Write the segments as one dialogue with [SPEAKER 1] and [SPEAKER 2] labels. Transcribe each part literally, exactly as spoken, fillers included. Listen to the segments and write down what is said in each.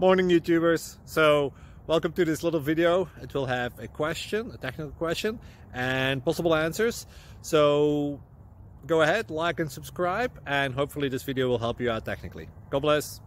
[SPEAKER 1] morning, YouTubers. So welcome to this little video. It will have a question, a technical question, and possible answers. So go ahead, like and subscribe, and hopefully this video will help you out technically. God bless.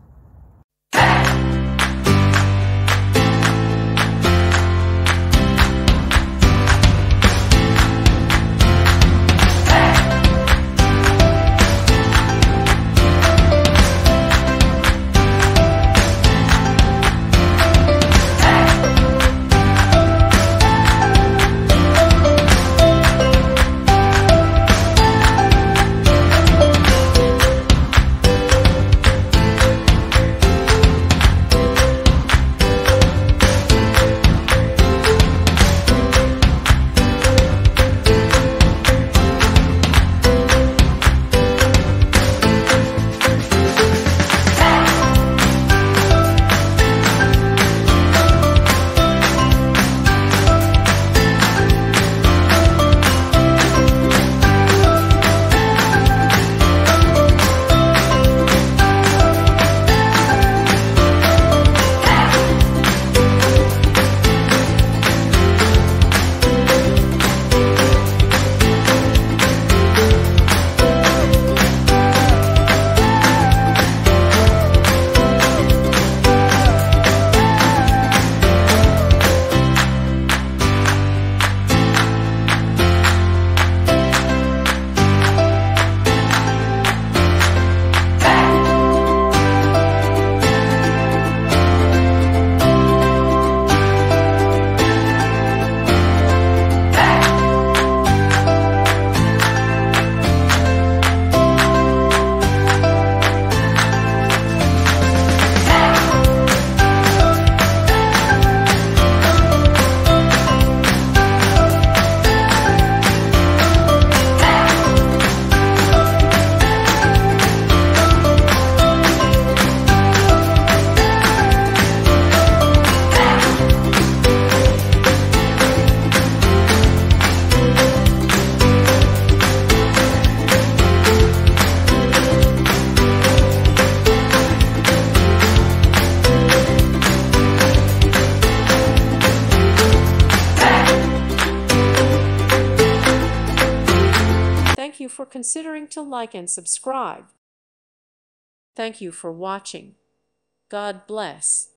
[SPEAKER 2] Thank you for considering to like and subscribe. Thank you for watching. God bless.